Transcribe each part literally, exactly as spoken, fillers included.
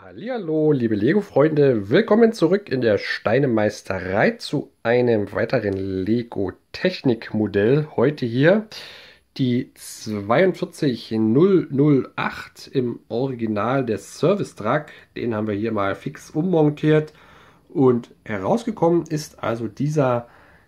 Hallihallo, liebe Lego-Freunde, willkommen zurück in der Steinemeisterei zu einem weiteren Lego-Technik-Modell. Heute hier die zwei vier null null acht im Original der Service Truck. Den haben wir hier mal fix ummontiert und herausgekommen ist also dieser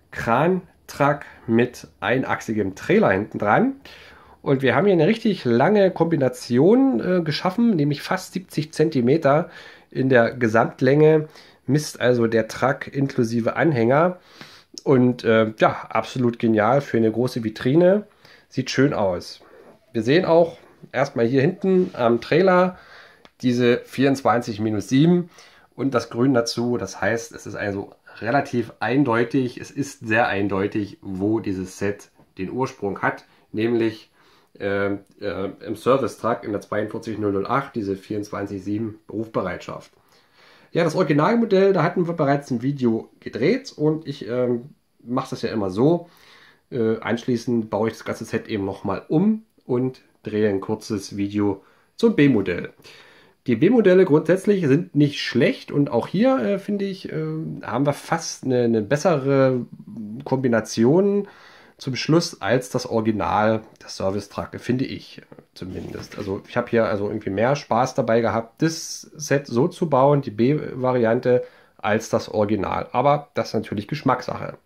Kran-Truck mit einachsigem Trailer hinten dran. Und wir haben hier eine richtig lange Kombination äh, geschaffen, nämlich fast siebzig Zentimeter in der Gesamtlänge, misst also der Truck inklusive Anhänger. Und äh, ja, absolut genial für eine große Vitrine. Sieht schön aus. Wir sehen auch erstmal hier hinten am Trailer diese vierundzwanzig sieben und das Grün dazu. Das heißt, es ist also relativ eindeutig, es ist sehr eindeutig, wo dieses Set den Ursprung hat, nämlich Äh, äh, im Service Truck in der zwei vier null null acht, diese vierundzwanzig sieben Berufsbereitschaft. Ja, das Originalmodell, da hatten wir bereits ein Video gedreht und ich ähm, mache das ja immer so. Äh, anschließend baue ich das ganze Set eben nochmal um und drehe ein kurzes Video zum B-Modell. Die B-Modelle grundsätzlich sind nicht schlecht und auch hier äh, finde ich, äh, haben wir fast eine, eine bessere Kombination zum Schluss als das Original der Service Truck, finde ich zumindest. Also ich habe hier also irgendwie mehr Spaß dabei gehabt, das Set so zu bauen, die B-Variante, als das Original. Aber das ist natürlich Geschmackssache.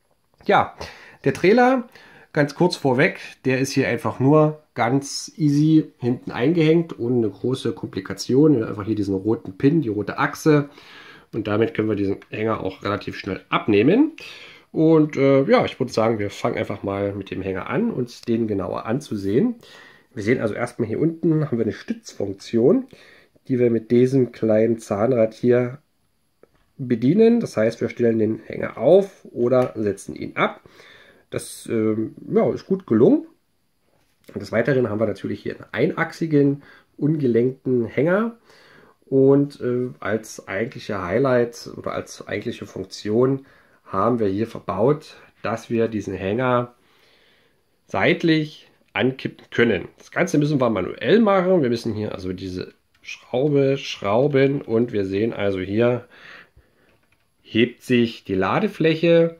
Ja, der Trailer, ganz kurz vorweg, der ist hier einfach nur ganz easy hinten eingehängt, ohne eine große Komplikation. Wir haben einfach hier diesen roten Pin, die rote Achse. Und damit können wir diesen Hänger auch relativ schnell abnehmen. Und äh, ja, ich würde sagen, wir fangen einfach mal mit dem Hänger an, uns den genauer anzusehen. Wir sehen also erstmal hier unten haben wir eine Stützfunktion, die wir mit diesem kleinen Zahnrad hier bedienen. Das heißt, wir stellen den Hänger auf oder setzen ihn ab. Das äh, ja, ist gut gelungen. Und des Weiteren haben wir natürlich hier einen einachsigen, ungelenkten Hänger. Und äh, als eigentliche Highlight oder als eigentliche Funktion haben wir hier verbaut, dass wir diesen Hänger seitlich ankippen können. Das Ganze müssen wir manuell machen. Wir müssen hier also diese Schraube schrauben und wir sehen also hier hebt sich die Ladefläche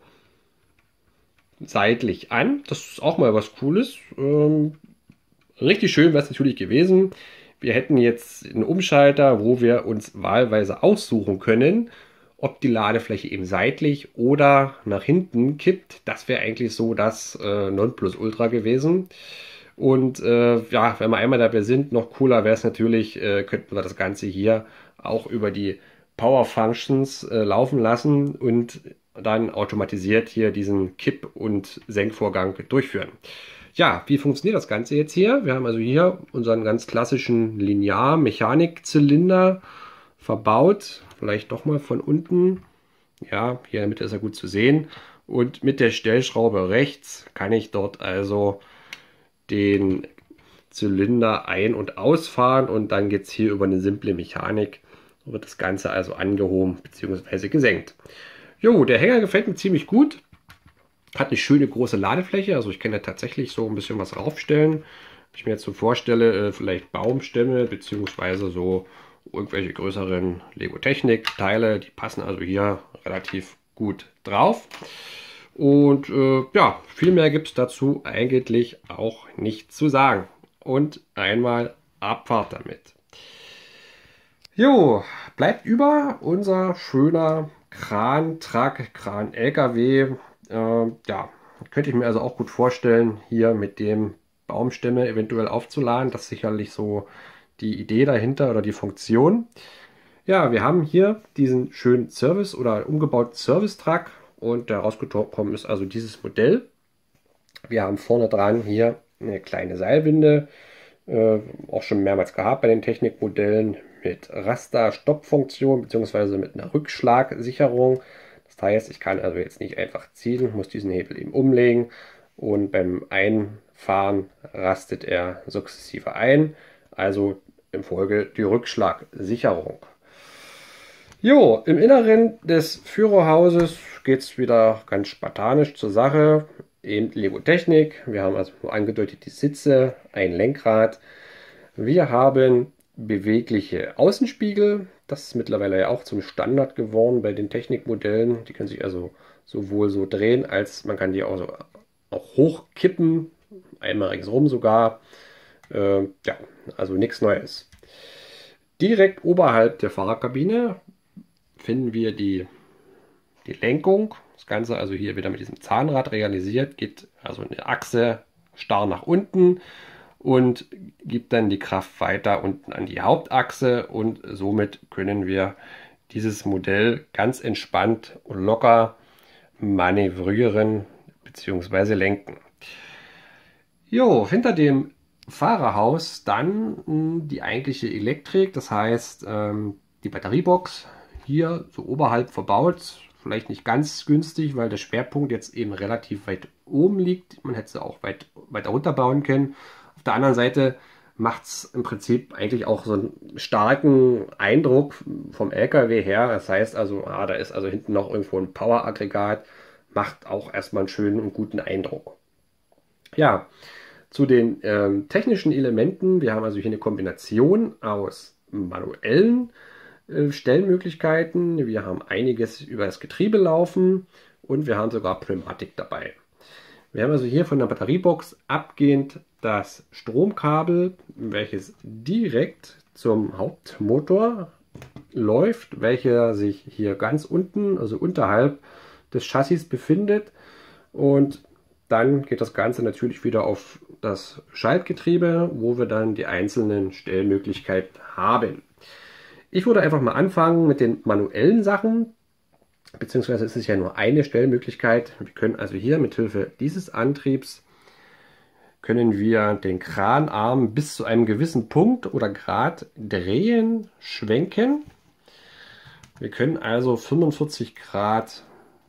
seitlich an. Das ist auch mal was Cooles. Ähm, richtig schön wäre es natürlich gewesen. Wir hätten jetzt einen Umschalter, wo wir uns wahlweise aussuchen können, ob die Ladefläche eben seitlich oder nach hinten kippt. Das wäre eigentlich so das äh, Nonplusultra gewesen. Und äh, ja, wenn wir einmal dabei sind, noch cooler wäre es natürlich, äh, könnten wir das Ganze hier auch über die Power Functions äh, laufen lassen und dann automatisiert hier diesen Kipp- und Senkvorgang durchführen. Ja, wie funktioniert das Ganze jetzt hier? Wir haben also hier unseren ganz klassischen Linear-Mechanik-Zylinder verbaut. Vielleicht doch mal von unten. Ja, hier in der Mitte ist er gut zu sehen. Und mit der Stellschraube rechts kann ich dort also den Zylinder ein- und ausfahren. Und dann geht es hier über eine simple Mechanik. So wird das Ganze also angehoben bzw. gesenkt. Jo, der Hänger gefällt mir ziemlich gut. Hat eine schöne große Ladefläche. Also ich kann da tatsächlich so ein bisschen was raufstellen. Wenn ich mir jetzt so vorstelle, vielleicht Baumstämme bzw. so irgendwelche größeren Lego-Technik-Teile, die passen also hier relativ gut drauf. Und äh, ja, viel mehr gibt es dazu eigentlich auch nicht zu sagen. Und einmal Abfahrt damit. Jo, bleibt über unser schöner Kran-Truck, Kran-L K W. Äh, ja, könnte ich mir also auch gut vorstellen, hier mit dem Baumstämme eventuell aufzuladen. Das ist sicherlich so die Idee dahinter oder die Funktion. Ja, wir haben hier diesen schönen Service oder umgebauten Service-Truck und der rausgekommen ist also dieses Modell. Wir haben vorne dran hier eine kleine Seilwinde, äh, auch schon mehrmals gehabt bei den Technikmodellen mit Raster-Stopp-Funktion bzw. mit einer Rückschlagsicherung. Das heißt, ich kann also jetzt nicht einfach ziehen, muss diesen Hebel eben umlegen und beim Einfahren rastet er sukzessive ein. Also im Folge die Rückschlagsicherung. Jo, im Inneren des Führerhauses geht es wieder ganz spartanisch zur Sache. Eben Lego Technik. Wir haben also angedeutet die Sitze, ein Lenkrad. Wir haben bewegliche Außenspiegel. Das ist mittlerweile ja auch zum Standard geworden bei den Technikmodellen. Die können sich also sowohl so drehen, als man kann die auch, so, auch hochkippen, einmal ringsherum sogar. Äh, ja, also nichts Neues. Direkt oberhalb der Fahrerkabine finden wir die, die Lenkung. Das Ganze also hier wieder mit diesem Zahnrad realisiert, geht also eine Achse starr nach unten und gibt dann die Kraft weiter unten an die Hauptachse, und somit können wir dieses Modell ganz entspannt und locker manövrieren bzw. lenken. Jo, hinter dem Fahrerhaus dann die eigentliche Elektrik, das heißt ähm, die Batteriebox hier so oberhalb verbaut. Vielleicht nicht ganz günstig, weil der Schwerpunkt jetzt eben relativ weit oben liegt. Man hätte sie auch weit, weiter runter bauen können. Auf der anderen Seite macht es im Prinzip eigentlich auch so einen starken Eindruck vom L K W her. Das heißt also, ah, da ist also hinten noch irgendwo ein Power-Aggregat. Macht auch erstmal einen schönen und guten Eindruck. Ja, zu den ähm, technischen Elementen. Wir haben also hier eine Kombination aus manuellen äh, Stellmöglichkeiten. Wir haben einiges über das Getriebe laufen und wir haben sogar Pneumatik dabei. Wir haben also hier von der Batteriebox abgehend das Stromkabel, welches direkt zum Hauptmotor läuft, welcher sich hier ganz unten, also unterhalb des Chassis befindet, und dann geht das Ganze natürlich wieder auf das Schaltgetriebe, wo wir dann die einzelnen Stellmöglichkeiten haben. Ich würde einfach mal anfangen mit den manuellen Sachen, beziehungsweise ist es ja nur eine Stellmöglichkeit. Wir können also hier mit Hilfe dieses Antriebs können wir den Kranarm bis zu einem gewissen Punkt oder Grad drehen, schwenken. Wir können also fünfundvierzig Grad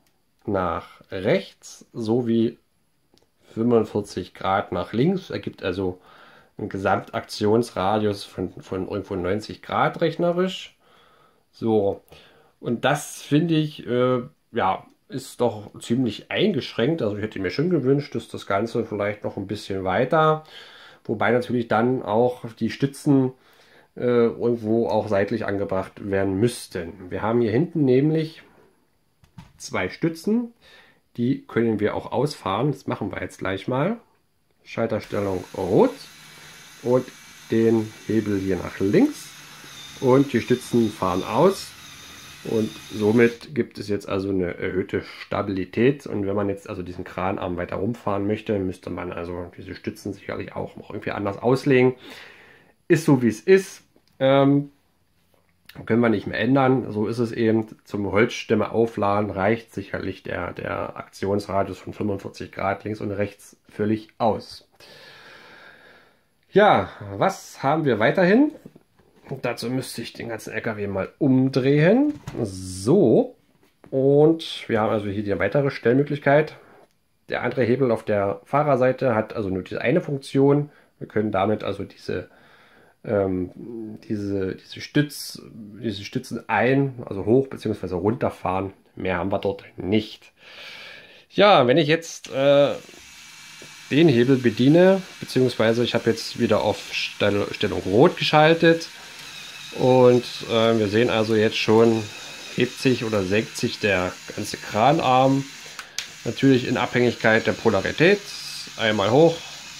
nach rechts sowie fünfundvierzig Grad nach links, ergibt also einen Gesamtaktionsradius von, von irgendwo neunzig Grad rechnerisch. So, und das finde ich, äh, ja, ist doch ziemlich eingeschränkt. Also ich hätte mir schon gewünscht, dass das Ganze vielleicht noch ein bisschen weiter, wobei natürlich dann auch die Stützen äh, irgendwo auch seitlich angebracht werden müssten. Wir haben hier hinten nämlich zwei Stützen, die können wir auch ausfahren. Das machen wir jetzt gleich mal. Schalterstellung rot und den Hebel hier nach links, und die Stützen fahren aus. Und somit gibt es jetzt also eine erhöhte Stabilität. Und wenn man jetzt also diesen Kranarm weiter rumfahren möchte, müsste man also diese Stützen sicherlich auch noch irgendwie anders auslegen. Ist so wie es ist. Ähm, können wir nicht mehr ändern. So ist es eben. Zum Holzstämme aufladen reicht sicherlich der, der Aktionsradius von fünfundvierzig Grad links und rechts völlig aus. Ja, was haben wir weiterhin? Dazu müsste ich den ganzen L K W mal umdrehen. So, und wir haben also hier die weitere Stellmöglichkeit. Der andere Hebel auf der Fahrerseite hat also nur diese eine Funktion. Wir können damit also diese, ähm, diese, diese, Stütz, diese Stützen ein, also hoch bzw. runterfahren. Mehr haben wir dort nicht. Ja, wenn ich jetzt äh, den Hebel bediene, beziehungsweise ich habe jetzt wieder auf Stell Stellung Rot geschaltet. Und äh, wir sehen also jetzt schon, hebt sich oder senkt sich der ganze Kranarm. Natürlich in Abhängigkeit der Polarität. Einmal hoch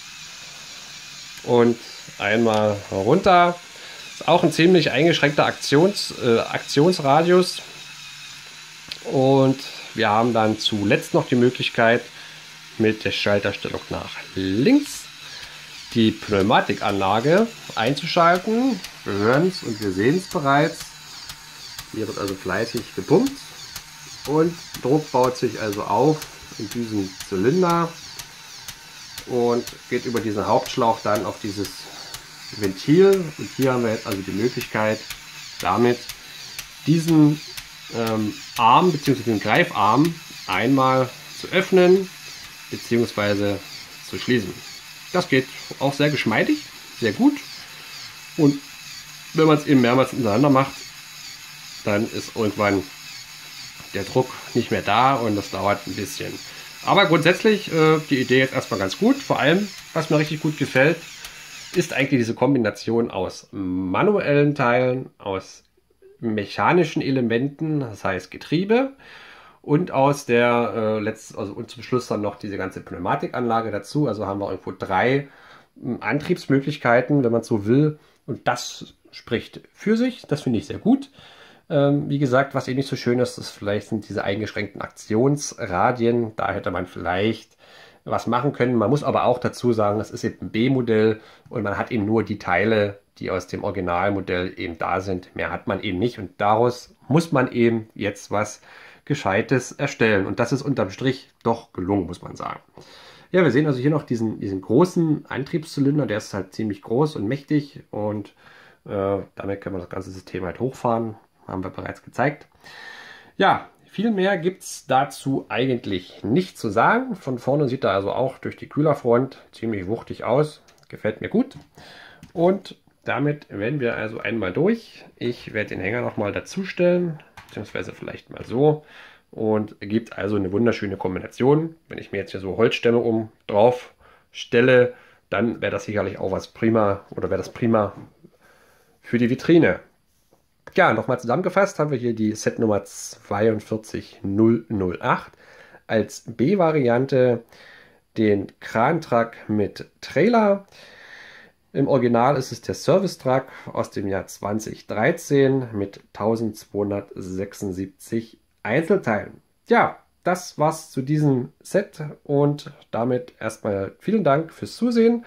und einmal runter. Ist auch ein ziemlich eingeschränkter Aktions, äh, Aktionsradius. Und wir haben dann zuletzt noch die Möglichkeit, mit der Schalterstellung nach links die Pneumatikanlage einzuschalten. Wir hören es und wir sehen es bereits. Hier wird also fleißig gepumpt und Druck baut sich also auf in diesem Zylinder und geht über diesen Hauptschlauch dann auf dieses Ventil. Und hier haben wir jetzt also die Möglichkeit, damit diesen ähm, Arm bzw. den Greifarm einmal zu öffnen bzw. zu schließen. Das geht auch sehr geschmeidig, sehr gut, und wenn man es eben mehrmals hintereinander macht, dann ist irgendwann der Druck nicht mehr da und das dauert ein bisschen. Aber grundsätzlich äh, die Idee jetzt erstmal ganz gut. Vor allem, was mir richtig gut gefällt, ist eigentlich diese Kombination aus manuellen Teilen, aus mechanischen Elementen, das heißt Getriebe, und aus der äh, letzt, also und zum Schluss dann noch diese ganze Pneumatikanlage dazu. Also haben wir irgendwo drei äh, Antriebsmöglichkeiten, wenn man so will. Und das spricht für sich. Das finde ich sehr gut. Ähm, wie gesagt, was eh nicht so schön ist, ist vielleicht sind diese eingeschränkten Aktionsradien. Da hätte man vielleicht was machen können. Man muss aber auch dazu sagen, das ist eben ein B-Modell und man hat eben nur die Teile, die aus dem Originalmodell eben da sind. Mehr hat man eben nicht und daraus muss man eben jetzt was Gescheites erstellen. Und das ist unterm Strich doch gelungen, muss man sagen. Ja, wir sehen also hier noch diesen, diesen großen Antriebszylinder, der ist halt ziemlich groß und mächtig und äh, damit können wir das ganze System halt hochfahren. Haben wir bereits gezeigt. Ja, viel mehr gibt es dazu eigentlich nicht zu sagen. Von vorne sieht er also auch durch die Kühlerfront ziemlich wuchtig aus. Gefällt mir gut. Und damit werden wir also einmal durch. Ich werde den Hänger nochmal dazu stellen, beziehungsweise vielleicht mal so. Und ergibt also eine wunderschöne Kombination. Wenn ich mir jetzt hier so Holzstämme um drauf stelle, dann wäre das sicherlich auch was prima oder wäre das prima für die Vitrine. Ja, nochmal zusammengefasst haben wir hier die Setnummer zwei vier null null acht als B-Variante den Kran-Truck mit Trailer. Im Original ist es der Service-Truck aus dem Jahr zweitausenddreizehn mit eintausendzweihundertsechsundsiebzig Einzelteilen. Ja, das war's zu diesem Set und damit erstmal vielen Dank fürs Zusehen.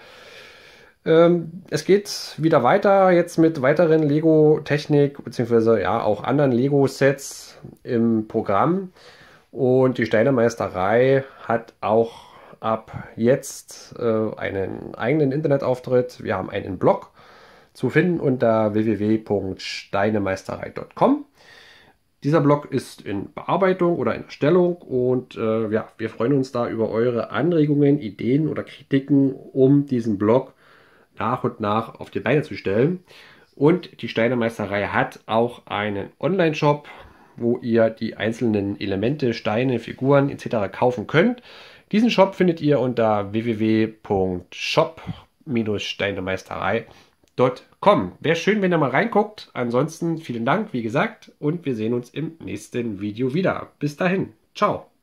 Es geht wieder weiter jetzt mit weiteren Lego-Technik beziehungsweise ja auch anderen Lego-Sets im Programm und die Steinemeisterei hat auch ab jetzt äh, einen eigenen Internetauftritt. Wir haben einen Blog zu finden unter w w w punkt steinemeisterei punkt com. Dieser Blog ist in Bearbeitung oder in Erstellung und äh, ja, wir freuen uns da über eure Anregungen, Ideen oder Kritiken, um diesen Blog nach und nach auf die Beine zu stellen. Und die Steinemeisterei hat auch einen Online-Shop, wo ihr die einzelnen Elemente, Steine, Figuren et cetera kaufen könnt. Diesen Shop findet ihr unter w w w punkt shop Bindestrich steinemeisterei punkt com. Wäre schön, wenn ihr mal reinguckt. Ansonsten vielen Dank, wie gesagt, und wir sehen uns im nächsten Video wieder. Bis dahin. Ciao.